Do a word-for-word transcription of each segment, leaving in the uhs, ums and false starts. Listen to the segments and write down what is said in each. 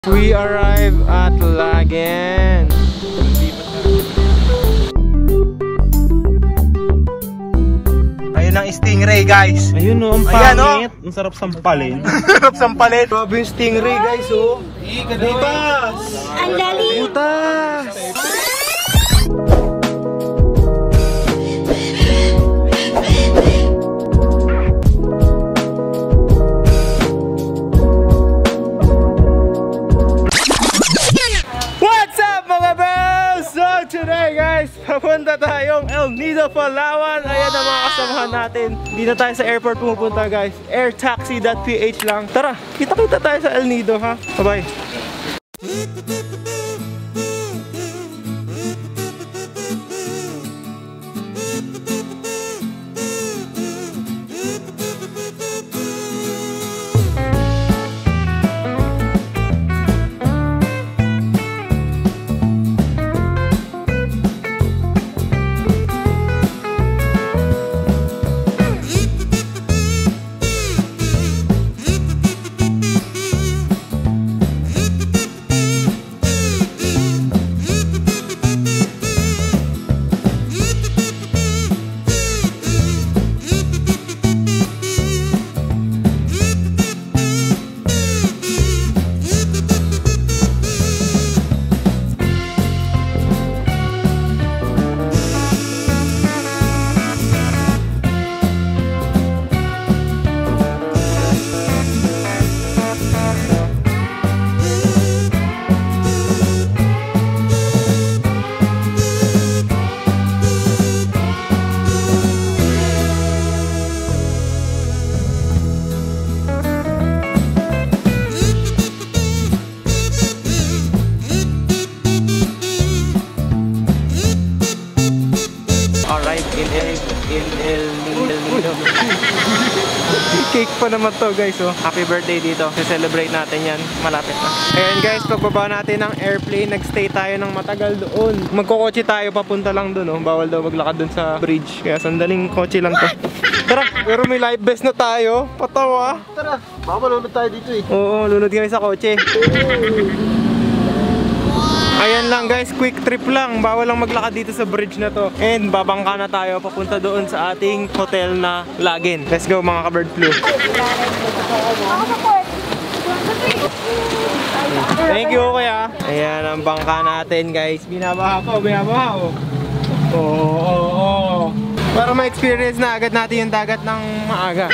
We arrive at Lagen. Ayun ang stingray, guys. Ayun o, ang Ayan, pangit. oh. Ang sarap sampalin. Sarap sampalin. Grabe yung stingray, guys, oh. Butas! Ang dali! Butas! What's up, mga bells? So today, guys, papunta tayong El Nido, Palawan. Ayan ang mga kasamahan natin. Hindi na tayo sa airport pumupunta, guys. airtaxi dot p h lang. Tara, kita-kita tayo sa El Nido, ha? Bye-bye. In El, in El Nido. Cake pa naman to, guys, oh. Happy birthday dito. I-celebrate natin yan. Malapit na. Ayan, guys, pagbaba natin ng airplane, nagstay tayo ng matagal doon. Magkokotse tayo papunta lang doon, oh. Bawal daw maglakad doon sa bridge. Kaya sandaling kotse lang to. Tara, pero may life vest na tayo. Patawa. Tara, baka malunod tayo dito eh. Oo, lunod kami sa kotse. Ayan lang, guys, quick trip lang. Bawal lang maglakad dito sa bridge na to. And babangka na tayo papunta doon sa ating hotel na Lagen. Let's go, mga ka-bird flu. Thank you, kuya. Ayan ang bangka natin, guys. Binabaha ko, binabaha ko. Oo, oo, oo. Para ma-experience na agad natin yung dagat ng maaga.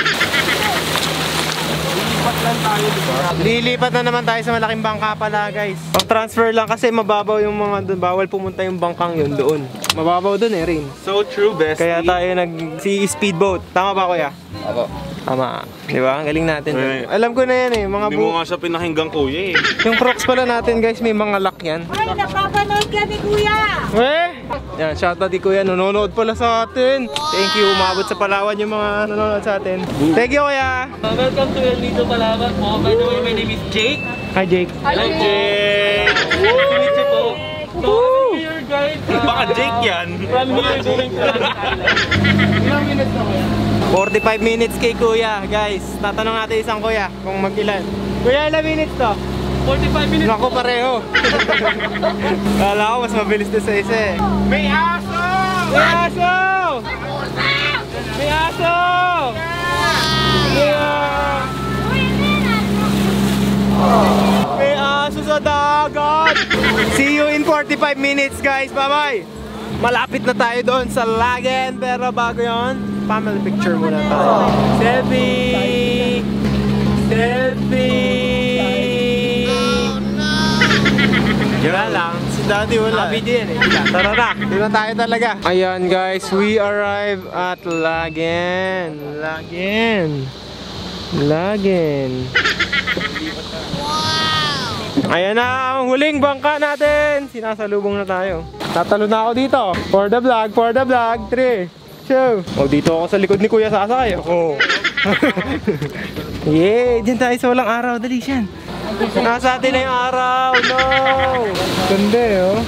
Lilipat lang tayo, diba? Lilipat na naman tayo sa malaking bangka pala, guys. Pag-transfer lang kasi mababaw yung mga doon. Bawal pumunta yung bangkang yun doon. Mababaw doon eh, Rin. So true, bestie. Kaya tayo nag-si speedboat. Tama ba, kuya? Ako. Tama. Di ba? Ang galing natin. Eh, Alam ko na yan eh. Mga Hindi mo nga siya pinakinggang, kuya eh. Yung Crocs pala natin, guys, may mga lock yan. Ay, napapanood ka ni Kuya! Eh! Yan, shoutout di kuya. Nanonood pala sa atin. Thank you. Umabot sa Palawan yung mga nanonood sa atin. Thank you, kuya. Uh, welcome to El Nido, Palawan po. By the way, my name is Jake. Hi, Jake. Hello, Jake! Nice to meet you po. So, I'm here, guys. Uh, Baka Jake yan. From here, going to Langit Island. Ilang minutes na kuya? forty-five minutes kay kuya, guys. Tatanong natin isang kuya kung mag-ilan. Kuya, ilang minutes to? forty-five minutes. Naku, pareho. Kala ko mas mabilis na sa isa eh. May aso! May aso! May aso! Yeah! May aso sa dagat! See you in forty-five minutes, guys. Bye-bye! Malapit na tayo doon sa Lagen. Pero bago yun, family picture muna tayo. Selfie! Selfie! Wala lang. Si daddy wala. Happy din eh. Tara na. Doon na tayo talaga. Ayan, guys. We arrive at Lagen. Lagen. Lagen. Ayan na ang huling bangka natin. Sinasalubong na tayo. Tatalo na ako dito. For the vlog, for the vlog. three, two. Oh, dito ako sa likod ni Kuya sasakay. Oh. Yeah, dyan tayo sa walang araw. Dali siyan. Nasa atin na yung araw. No. Ganda eh, oh.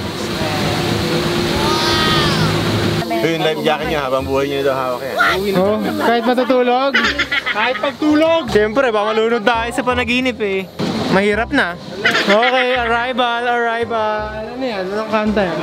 Yung life jacket niya habang buhay niyo daw hawak yan. Oh, kahit matutulog. Kahit pagtulog. Siyempre, baka malunod tayo sa panaginip eh. Mahirap na. Okay, arrival, arrival. Ano yan? Anong kanta yan?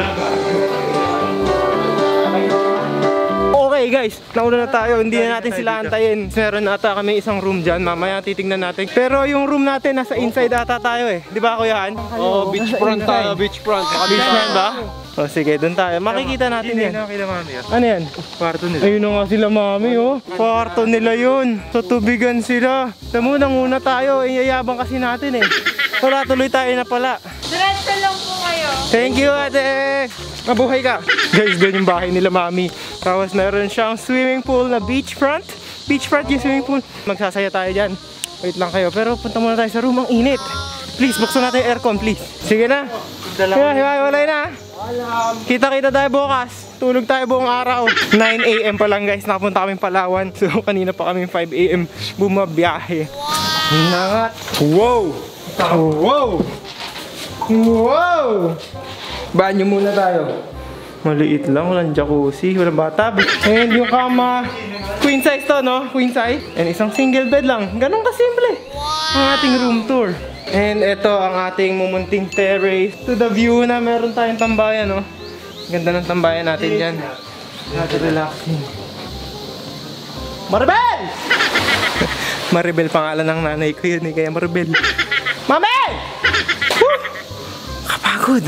Okay guys, nauna na tayo. Hindi na natin sila antayin. Meron na ata kami isang room dyan. Mamaya titignan natin. Pero yung room natin nasa inside ata tayo eh. Di ba Kuya Han? Oh, beachfront tayo, beachfront. Beachfront ba? O sige, doon tayo. Makikita natin yan. Ano yan? Kwarto nila. Ayun na nga sila mami oh. Kwarto nila yun. Sa tubigan sila. Tamo, nanguna tayo. Iyayabang kasi natin eh. Wala, tuloy tayo na pala. Diretso lang po kayo. Thank you ate! Mabuhay ka! Guys, doon yung bahay nila mami. Tapos meron siyang swimming pool na beachfront. Beachfront yung swimming pool. Magsasaya tayo dyan. Wait lang kayo. Pero punta muna tayo sa room. Ang init. Please, buksan natin yung aircon, please. Sige na. Hiwa, hiwa, walay na. Kita-kita tayo bukas. Tulog tayo buong araw. nine A M pa lang guys. Nakapunta kaming Palawan. So kanina pa kaming five A M bumabiyahe. Nangat. Wow! Wow! Wow! Banyo muna tayo. Maliit lang, walang jacuzzi, walang bathtub. And yung kama, queen size to, no? Queen size. And isang single bed lang. Ganun kasimple ang ating room tour. And ito ang ating mumunting terrace. To the view na meron tayong tambayan, no? Ganda ng tambayan natin dyan. Natin relaxing. Maribel! Maribel pangalan ng nanay ko yun eh, kaya Maribel. Mami! Woo! Kapagod.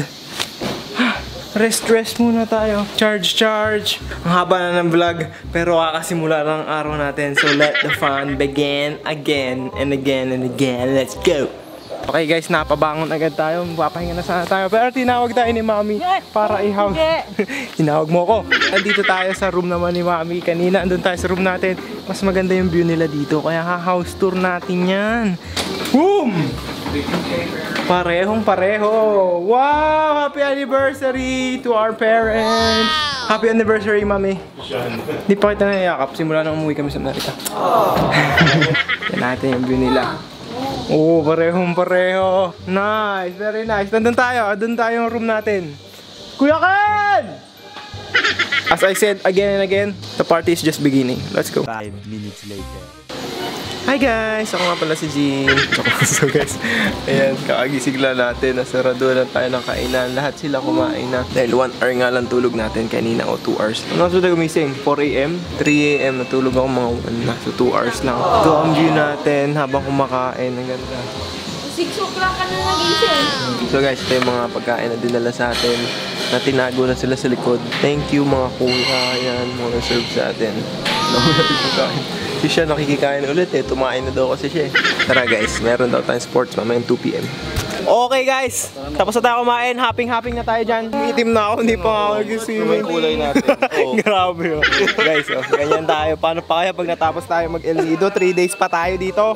Rest, rest muna tayo. Charge, charge. Ang haba na ng vlog, pero kakasimula lang ang araw natin. So let the fun begin again and again and again. Let's go! Okay guys, napabangon agad tayo. Papahinga na sana tayo. Pero tinawag tayo ni Mami para ihawag. Tinawag mo ko. Andito tayo sa room naman ni Mami. Kanina andun tayo sa room natin. Mas maganda yung view nila dito. Kaya ha-house tour natin yan. Boom! Parehong pareho. Wow! Happy anniversary to our parents. Happy anniversary, Mami. Hindi pa kita nayakap. Simula nang umuwi kami sa Amerika. Yan natin yung view nila. Oo, oh, parehong pareho. Nice, very nice. Nandun tayo. Nandun tayo yung room natin. Kuya Ken! As I said again and again, the party is just beginning. Let's go. Five minutes later. Hi guys! Ako nga pala si Jean. So guys, ayan, kakagising lang natin. Nasarado lang tayo ng kainan. Lahat sila kumain na. Dahil one hour nga lang tulog natin kanina o two hours. Ano na tayo gumising? four A M? three A M natulog ako mga one na. So two hours lang. Ito ang view natin habang kumakain. Ang ganda. six o'clock ka na nagising. So guys, ito yung mga pagkain na dinala sa atin. Na tinago na sila sa likod. Thank you mga kuya. Ayan, mga serve sa atin. Nauna yung pagkain. Si siya nakikikain ulit eh. Tumain na daw kasi siya eh. Tara guys, meron daw tayong sports mamayang two P M Okay guys, tapos na tayo kumain. Happing-happing na tayo dyan. Itim na ako, hindi pa nga ako nag-swimming. Kulay natin. Oh. Grabe oh. Guys, oh, ganyan tayo. Paano pa kaya pag natapos tayo mag-El Nido? three days pa tayo dito.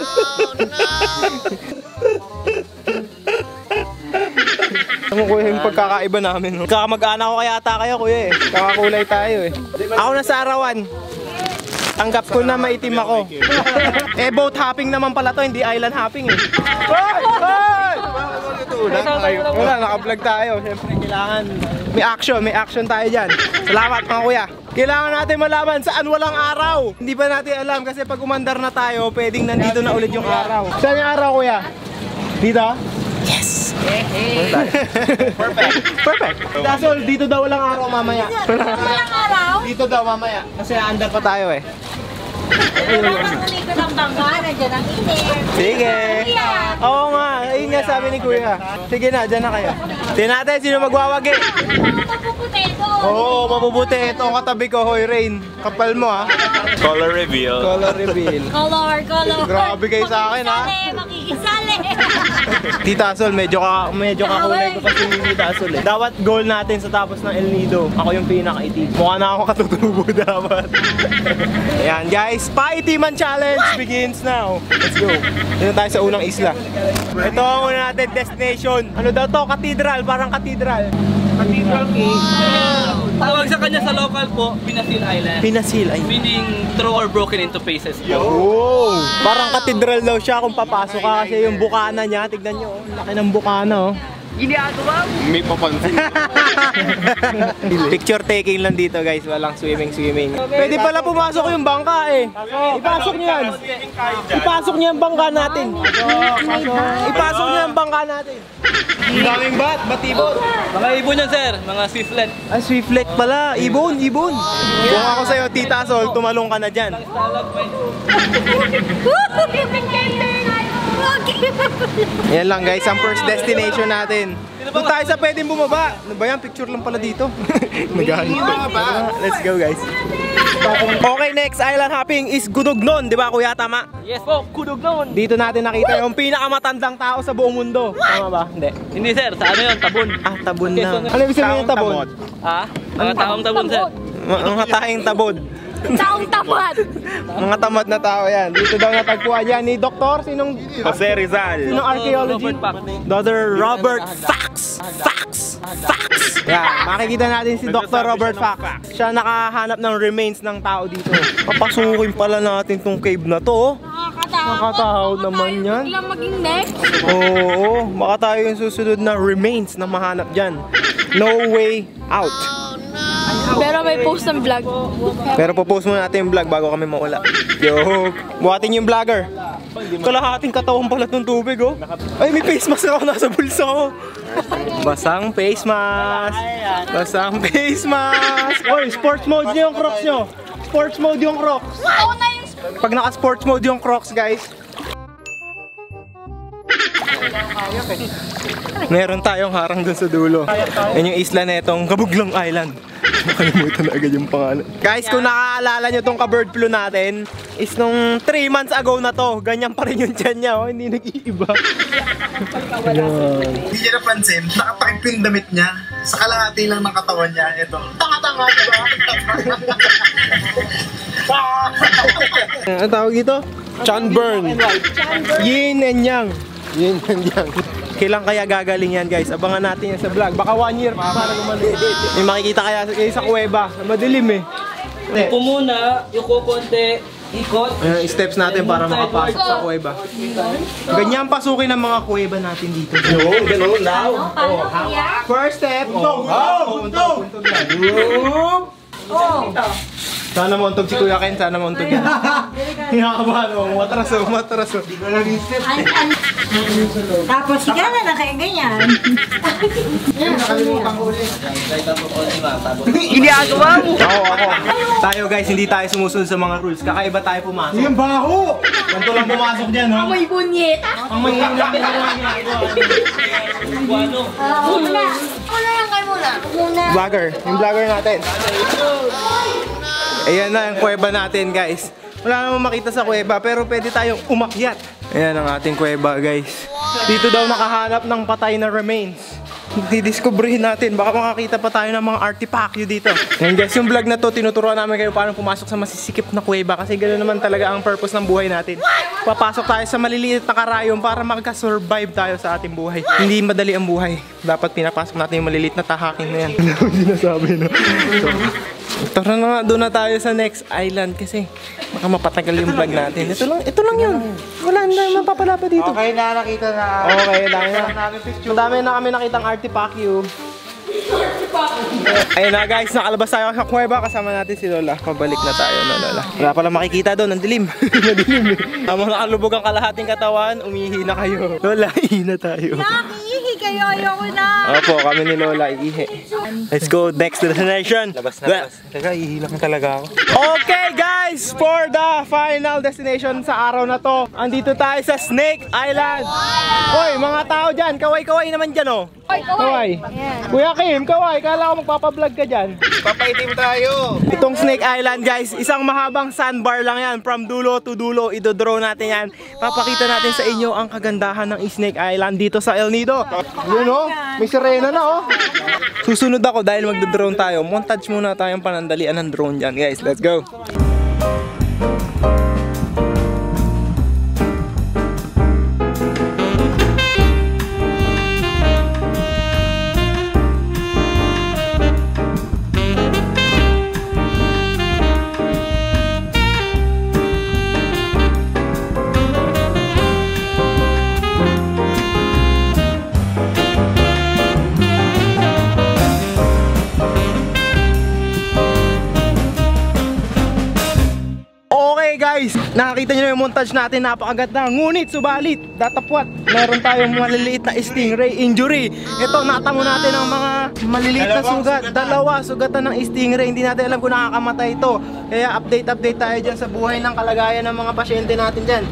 Ano kuya yung pagkakaiba namin? No? Kakamag-anak ko kaya ata kayo kuya eh. Kakakulay tayo eh. Ako na sa arawan. Tanggap ko na maitim ako. Eh boat hopping naman pala to, hindi island hopping eh. Hoy! Hoy! Wala, naka-vlog tayo. Siyempre kailangan may action, may action tayo dyan. Salamat mga kuya. Kailangan natin malaman saan walang araw. Hindi pa natin alam kasi pag umandar na tayo, pwedeng nandito na ulit yung araw. Saan yung araw kuya? Dito? Yes! Perfect. Perfect. Dasol, dito daw walang araw mamaya. Walang araw? Dito daw mamaya. Kasi andar pa tayo eh. Nakakalik ko ng bangka, nandiyan ang init. Sige. Oo nga, ayun nga sabi ni kuya. Sige na, dyan na kayo. Tingnan natin sino magwawagi. Mapuputeto. Oo, mabubuti. Ito ang katabi ko, Hoy Rain. Kapal mo ha. Color reveal. Color reveal. Color, color. Grabe kayo sa akin, ha? Makikisali, makikisali. Tita Sol, medyo ka medyo kakulay ko kasi ni Tita Sol eh. Dapat goal natin sa tapos ng El Nido. Ako yung pinaka-itim. Mukha na ako katutubo dapat. Ayan guys, pa-itiman challenge begins now. Let's go. Dito tayo sa unang isla. Ito ang una natin destination. Ano daw to? Cathedral, parang cathedral. Cathedral Cave. Tawag sa kanya sa local po, Pinasil Island. Pinasil ay. Meaning throw or broken into pieces. Oh, parang cathedral daw siya kung papasok ka kasi yung bukana niya, tignan nyo, oh, laki ng bukana oh. May papansin. Picture taking lang dito guys, walang swimming swimming. Pwede pala pumasok yung bangka eh. Ipasok niyo yan. Ipasok niyo yung bangka natin. Ipasok niyo yung bangka natin. Ang daming bat, batibot. Mga ibon yan, sir. Mga swiftlet. Ay, swiftlet pala. Ibon, ibon. Kung ako sa'yo, Tita Sol, tumalong ka na dyan. Yan lang guys, ang first destination natin. Doon tayo sa pwedeng bumaba. Ano ba yan? Picture lang pala dito. Nagahanap. Let's go guys. Okay, next island hopping is Gudugnon, di ba kuya? Tama? Yes po, Gudugnon. Dito natin nakita yung pinakamatandang tao sa buong mundo. Tama ba? Hindi. Hindi, sir. Sa ano yun? Tabon. Ah, tabon na. Ano ibig sabihin ng tabon? Ah? Mga taong tabon, sir. Mga taing tabon. Taong tamad. Mga tamad na tao yan. Dito daw natagpuan yan ni Doktor. Sinong Jose Rizal. Sinong archaeology? Robert Pax. Doctor Robert Fax. Fax. Fax. Yeah, makikita natin si Doctor Robert Fax. Siya nakahanap ng remains ng tao dito. Papasukin pala natin tong cave na to. Nakakatakot naman yan. Biglang maging next. Oo, baka tayo yung susunod na remains na mahanap dyan. No way out. Pero may post ng vlog. Pero popost muna natin yung vlog bago kami mawala. Joke. Buhatin yung vlogger. Kalahating katawan pala itong tubig, oh. Ay, may face mask ako nasa bulsa ko. Basang face mask. Basang face mask. Oy, sports mode nyo yung crocs nyo. Sports mode yung crocs. Ako na yung Pag naka-sports mode yung crocs, guys. Meron tayong harang dun sa dulo. Yan yung isla na itong Kabuglang Island. Nakalimutan na agad yung pangalan. Guys, kung nakaalala nyo tong ka-bird flu natin, is nung three months ago na to, ganyan pa rin yung tiyan niya, oh. Hindi nag-iiba. Hindi niya napansin, nakatakip yung damit niya sa kalahati lang ng katawan niya. Ito, tanga-tanga, diba? Ano tawag dito? Sunburn. Yin and yang. Yin and yang. Kailan kaya gagaling yan guys? Abangan natin yan sa vlog. Baka one year pa para gumaling. May makikita kaya kayo sa kuweba. Madilim eh. Upo muna, yuko konti, ikot. Ayan yung steps natin para makapasok sa kuweba. Ganyan pasukin ang mga kuweba natin dito. Yun, ganun daw. First step. Oh, oh, untog. Untog yan. Sana mauntog si Kuya Ken, sana mauntog yan. Hinakabahan mo, matras o, matras o. Di ko lang yung step. Tapos siya na na kaya ganyan. Iniagawa mo! Ako, ako. Tayo guys, hindi tayo sumusunod sa mga rules. Kakaiba tayo pumasok. Yung baho! Ganito lang pumasok dyan, no? May bunyet. Ang mahina. Muna. Muna lang kayo muna. Muna. Vlogger, yung vlogger natin. Ayan na yung kuweba natin guys. Wala namang makita sa kuweba pero pwede tayong umakyat. Ayan ang ating kuweba guys. Dito daw nakahanap ng patay na remains. Didiscoveryhin natin, baka makakita pa tayo ng mga artifacts dito. Ayan guys, yung vlog na to, tinuturuan namin kayo paano pumasok sa masisikip na kuweba. Kasi ganoon naman talaga ang purpose ng buhay natin. Papasok tayo sa maliliit na karayom para magka-survive tayo sa ating buhay. Hindi madali ang buhay. Dapat pinapasok natin yung maliliit na tahaking na yan. Ano yung sinasabi, no? So, tara na nga, doon na tayo sa next island kasi baka mapatagal yung vlog natin. Ito lang, ito lang yun. Wala na mapapala pa dito. Okay na, nakita na. Okay, dami na. Madami na kami nakitang artifact you. Ayun na guys, nakalabas tayo sa kuweba. Kasama natin si Lola. Pabalik na tayo na Lola. Wala pala makikita doon, ang dilim. Madilim eh. Tama nakalubog ang kalahating katawan, umihi na kayo. Lola, ihi na tayo. Nakiihi kayo, ayoko na. Opo, kami ni Lola, ihi. Let's go, next destination. Labas na, labas. Teka, ihilang talaga ako. Okay guys, for the final destination sa araw na to, andito tayo sa Snake Island. Hoy, mga tao dyan, kaway-kaway naman dyan oh. Kaway. Kuya Kim, kaway, kala ko magpapablog ka dyan. Papaitim tayo. Itong Snake Island guys, isang mahabang sandbar lang yan. From dulo to dulo, idodraw natin yan. Papakita natin sa inyo ang kagandahan ng Snake Island dito sa El Nido. Yun oh, may sirena na oh. Susunod ako dahil magdodrone tayo. Montage muna tayong panandalian ng drone dyan guys, let's go. Nakakita nyo na yung montage natin, napakaganda. Ngunit, subalit, datapwat, meron tayong maliliit na stingray injury. Ito, natamo natin ang mga maliliit na sugat. Dalawa, sugatan ng stingray. Hindi natin alam kung nakakamatay ito. Kaya update-update tayo dyan sa buhay ng kalagayan ng mga pasyente natin dyan.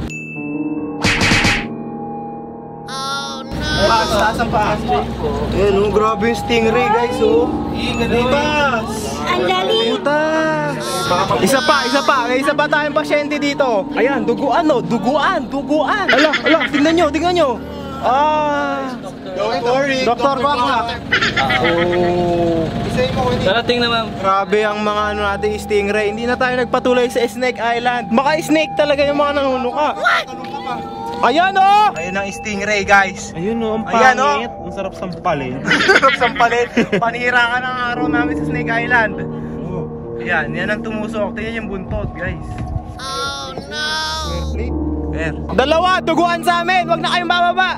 Paas, taas ang paas. Ayan, oh, grabe yung stingray, guys, oh. Butas! Ang dali. Butas! Isa pa, isa pa. May isa pa tayong pasyente dito. Ayan, duguan, oh. Duguan, duguan. Ala, ala, tingnan nyo, tingnan nyo. Ah, Doktor Kwakwa. Oh. Darating na ma'am. Grabe ang mga ano natin, stingray. Hindi na tayo nagpatuloy sa Snake Island. Baka snake talaga yung mga nanunuka. Ayan, oh! Ayan ang stingray, guys. Ayun o, ang Ayan, pangit. Ang sarap sampalin. Sarap sampalin. Panira ka ng araw namin sa Snake Island. Ayan, yan ang tumusok. Tingnan yung buntot, guys. Oh no! Dalawa, duguan sa amin. Huwag na kayong bababa.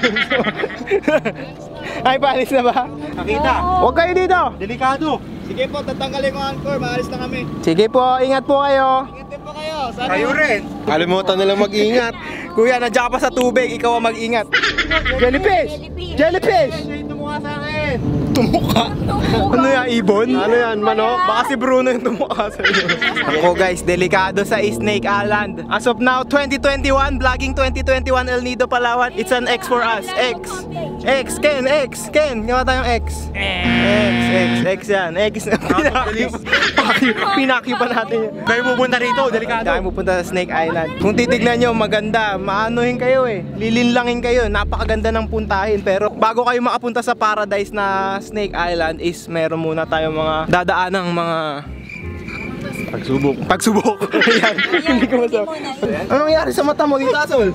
Ay, paalis na ba? Nakita. Huwag kayo dito. Delikado. Sige po, tatanggalin ko ang anchor. Maalis na kami. Sige po, ingat po kayo. Ingat po kayo. Sana Kayo rin. Kalimutan nila mag-ingat. Kuya, nandiyan ka pa sa tubig. Ikaw ang mag-ingat. Jellyfish! Jellyfish! tumukha sa akin. Tumuka? Ano yan, ibon? Ano yan, manok? Baka si Bruno yung tumuka sa iyo. Ako guys, delikado sa Snake Island. As of now, twenty twenty-one, vlogging twenty twenty-one El Nido Palawan. It's an X for us. X. X, Ken, X, Ken. Gawa tayong X. X, X, X yan. X na pinaki. Pinaki pa natin yan. Kayo pupunta rito, delikado. Kaya pupunta sa Snake Island. Kung titignan nyo, maganda. Maanuhin kayo eh. Lilinlangin kayo. Napakaganda ng puntahin. Pero bago kayo makapunta sa paradise na Snake Island is meron muna tayong mga dadaan ng mga Pagsubok. pagsubok. Ayan. Hindi ko masabi. Anong nangyari sa mata mo dito, Asol?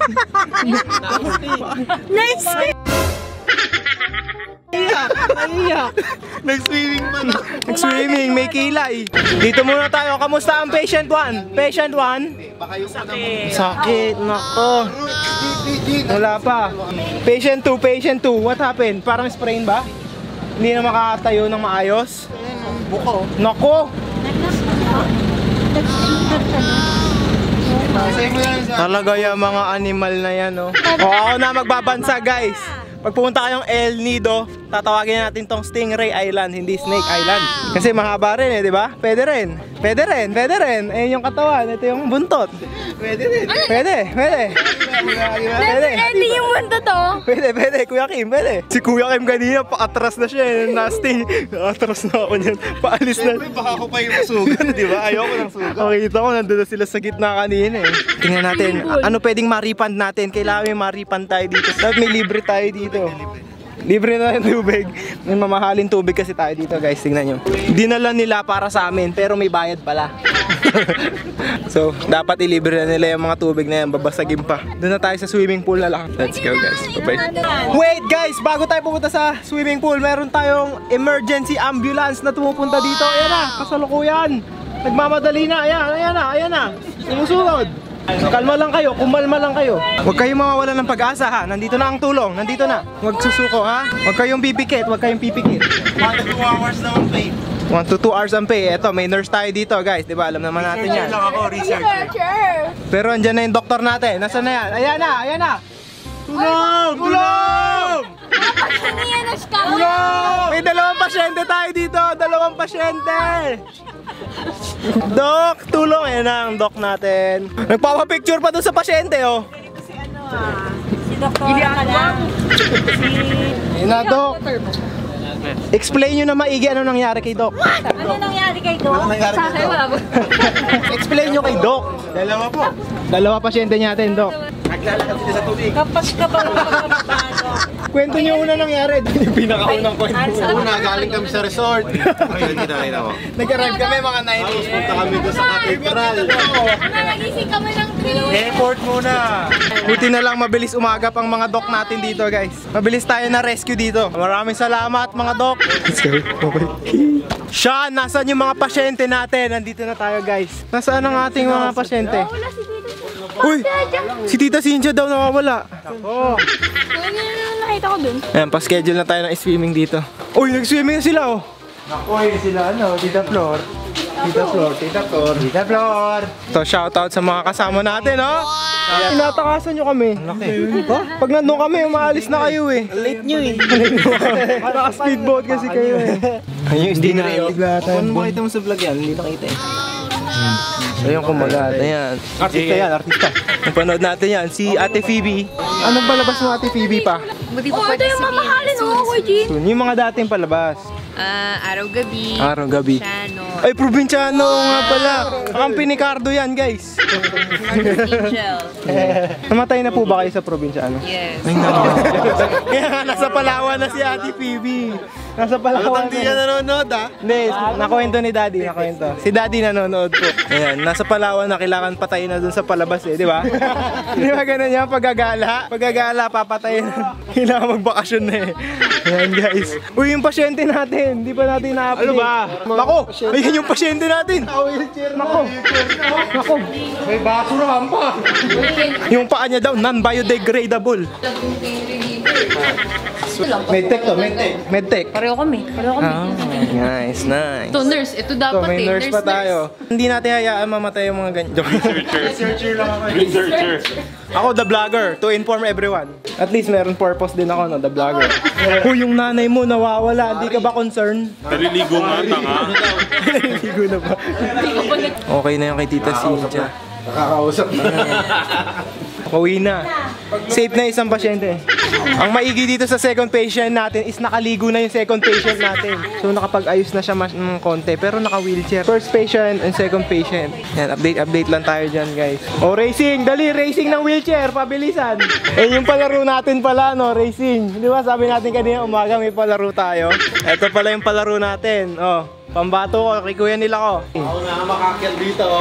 Nice! Naiyak! Naiyak! Nag-swimming pa na. Nag-swimming, may kilay. Dito muna tayo. Kamusta ang patient one? Patient one? Sakit. Sakit, nako. Wala pa. Patient two, patient two. What happened? Parang sprain ba? Hindi na makatayo ng maayos? Buko. Nako! Talaga yung mga animal na yan, no? O, ako na magbabansa, guys. Pag pumunta kayong El Nido, tatawagin natin tong Stingray Island, hindi Snake Island. Kasi mahaba rin eh, di ba? Pwede rin. Pwede rin, pwede rin. Ayun yung katawan, ito yung buntot. Pwede rin. Pwede, pwede. Pwede. Pwede yung mundo to. Pwede, pwede. Kuya Kim, pwede. Si Kuya Kim kanina, paatras na siya eh. Nasty. Atras na ako niyan. Paalis na. Siyempre, baka ako pa yung masugat, di ba? Ayoko ng sugat. Nakita ko, nandun na sila sa gitna kanina eh. Tingnan natin, ano pwedeng ma-refund natin? Kailangan may ma-refund tayo dito. Dapat may libre tayo dito. Libre na yung tubig. May mamahalin tubig kasi tayo dito, guys. Tingnan nyo. Dinala nila para sa amin, pero may bayad pala. So, dapat ilibre na nila yung mga tubig na yan. Babasagin pa. Doon na tayo sa swimming pool na lang. Let's go, guys. Bye-bye. Wait, guys! Bago tayo pumunta sa swimming pool, meron tayong emergency ambulance na tumupunta dito. Ayan na, kasalukuyan. Nagmamadali na. Ayan, ayan na, ayan na. Sumusunod. Kalma lang kayo, kumalma lang kayo. Huwag kayong mawawalan ng pag-asa ha. Nandito na ang tulong, nandito na. Huwag susuko ha. Huwag kayong pipikit, huwag kayong pipikit. one to two hours na ang pay. one to two hours ang pay. Eto, may nurse tayo dito guys. Diba, alam naman natin yan. Lang ako, research. Pero andyan na yung doktor natin. Nasaan na yan? Ayan na, ayan na. Tulong! Tulong! Tulong! Tulong! May dalawang pasyente tayo dito. Dalawang pasyente. Dok, tulong. Ayan na ang doc natin. Nagpapapicture pa doon sa pasyente oh. Si ano ah, si Doktor Kalang. Si... Ayan na, Dok. Explain nyo na maigi ano nangyari kay Doc. Ano nangyari kay Doc? Sa akin wala ba? Explain nyo kay Doc. Dalawa po. Dalawa pasyente natin, Doc. Naglalakad sila sa tubig. Kapag ka ba magpapapano? Kwento nyo una nangyari. Yung pinakaunang kwento. Una, galing kami sa resort. Ayun, kita-kita ko. Nag-arrive kami mga nineties. Punta kami doon sa cathedral. Nagising kami ng three. Airport muna. Buti na lang mabilis umagap ang mga doc natin dito, guys. Mabilis tayo na rescue dito. Maraming salamat mga doc. Let's go. Okay. Sean, nasaan yung mga pasyente natin? Nandito na tayo, guys. Nasaan ang ating mga pasyente? Wala si Tito. Uy! Si Tita Cynthia daw nakawala. Ako. Ano yung nakita ko dun? Ayan, pa-schedule na tayo ng swimming dito. Uy, nag-swimming na sila, oh. Naku, yun sila, ano, Tita Flor. Tita Flor, Tita Flor. Tita Flor. So, shoutout sa mga kasama natin, oh. Wow. Tinatakasan nyo kami. Laki. Huh? Pag nandun kami, umaalis na kayo eh. Late nyo eh. Naka-speedboat kasi kayo eh. Ayun, hindi na rin. Kung makita mo sa vlog yan, hindi nakita eh. So yung kumagat, ayan. Artista yan, artista. Napanood natin yan, si Ate Phoebe. Anong palabas mo, Ate Phoebe pa? Buti po pwede yung mamahalin mo, Kuya G. Yung mga dating palabas. Ah, araw-gabi. Araw-gabi. Shano. Ay, probinsyano nga pala. Kampi ni Cardo yan, guys. Angel. Namatay na po ba kayo sa probinsyano? Yes. Kaya nga, nasa Palawan na si Ate Phoebe. Nasa Palawan na. nanonood ah. Hindi, nakwento ni Daddy, nakwento. Si Daddy nanonood po. Ayan, nasa Palawan na kailangan patayin na dun sa palabas eh, di ba? Di ba ganun yan? Paggagala, paggagala, papatayin. Kailangan magbakasyon na eh. Ayan guys. Uy, yung pasyente natin, di ba natin na-update? Ano ba? Nako, ayan yung pasyente natin. Nako, nako. May basurahan pa. Yung paa niya daw, non-biodegradable. Medtech to, medtech. Medtech. Pareho kami. Pareho kami. Ah, nice, nice. Ito, nurse. Ito So, dapat may eh. nurse pa tayo. Hindi natin hayaan mamatay yung mga ganyan. Researcher lang ako. Researcher. Ako, the vlogger, to inform everyone. At least meron purpose din ako, no, the vlogger. Kung yung nanay mo nawawala, hindi ka ba concerned? Naliligo nga, tanga. Naliligo na ba? Okay na yung kay Tita Cynthia. Nakakausap na. Pauwi na. Safe na isang pasyente. Ang maigi dito sa second patient natin is nakaligo na yung second patient natin. So nakapag-ayos na siya mas ng konti pero naka-wheelchair. First patient and second patient. Yan, update update lang tayo dyan guys. O racing, dali racing ng wheelchair, pabilisan. Eh yung palaro natin pala no, racing. Di ba sabi natin kanina umaga may palaro tayo. Ito pala yung palaro natin. Oh, pambato ko, kay kuya nila ko. Ako na makakyal dito oh.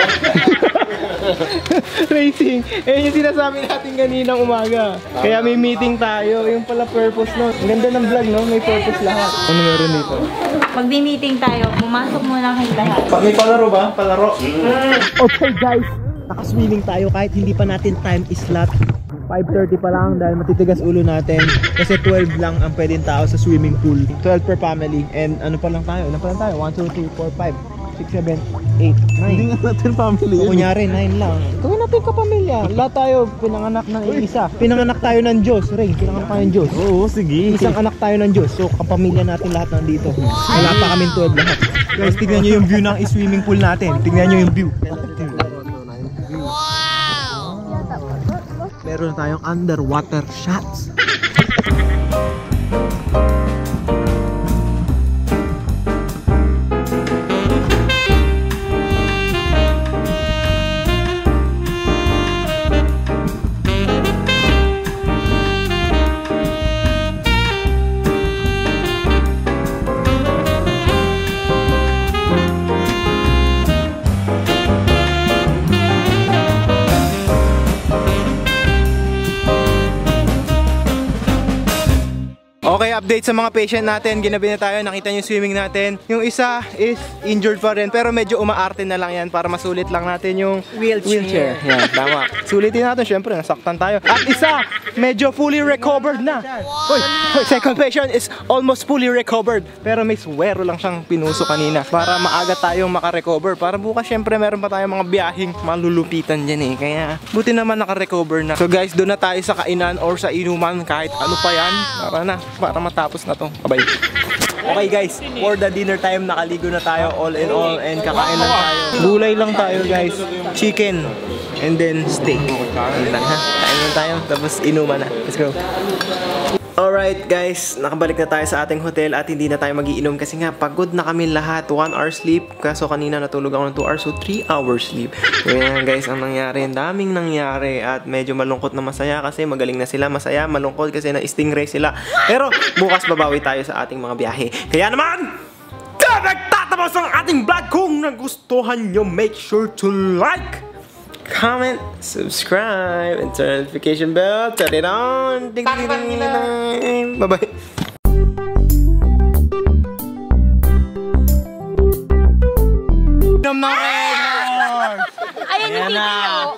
Racing. Eh yung sinasabi natin kaninang umaga. Kaya may meeting tayo. Yung pala purpose no. Ang ganda ng vlog no. May purpose lahat. Ano meron dito? Pag may meeting tayo, pumasok muna kayo lahat. Pag may palaro ba? Palaro. Okay guys. Nakaswimming tayo kahit hindi pa natin time slot. five thirty pa lang dahil matitigas ulo natin. Kasi twelve lang ang pwedeng tao sa swimming pool. twelve per family. And ano pa lang tayo? Ano pa lang tayo? one, two, three, four, five, six, seven, eight, nine. Hindi nga natin family So, kunyari, nine lang. Gawin natin kapamilya. Lahat tayo pinanganak ng isa. Pinanganak tayo ng Diyos. Ray, pinanganak tayo ng Diyos. Oo, sige. Isang anak tayo ng Diyos. So, kapamilya natin lahat nandito. Wala pa kaming twelve lahat. Guys, tignan nyo yung view ng swimming pool natin. Tignan nyo yung view. Meron tayong underwater shots. Okay, update sa mga patient natin. Ginabi na tayo, nakita niyo yung swimming natin. Yung isa is injured pa rin, pero medyo umaarte na lang yan para masulit lang natin yung wheelchair. wheelchair. Yan, tama. Sulitin natin, syempre, nasaktan tayo. At isa, medyo fully recovered na. Uy, uy, second patient is almost fully recovered. Pero may suwero lang siyang pinuso kanina para maaga tayong makarecover. Para bukas, syempre, meron pa tayong mga biyahing malulupitan dyan eh. Kaya, buti naman nakarecover na. So guys, doon na tayo sa kainan or sa inuman, kahit ano pa yan. Para na. Para matapos na to. Bye-bye. Okay guys, for the dinner time, nakaligo na tayo all in all and kakain lang tayo. Gulay lang tayo guys. Chicken and then steak. Ayun lang ha. Kain lang tayo, tapos inuman na. Let's go. Alright guys, nakabalik na tayo sa ating hotel at hindi na tayo magiinom kasi nga pagod na kami lahat. one hour sleep, kaso kanina natulog ako ng two hours, so three hours sleep. So yan guys, ang nangyari, daming nangyari at medyo malungkot na masaya kasi magaling na sila, masaya, malungkot kasi na-stingray sila. Pero bukas babawi tayo sa ating mga biyahe. Kaya naman, nagtatapos ang ating vlog. Kung nagustuhan nyo, make sure to like, comment, subscribe, and turn notification bell. Turn it on. Ding, ding, ding, ding. Bye-bye. Ayun yung T V.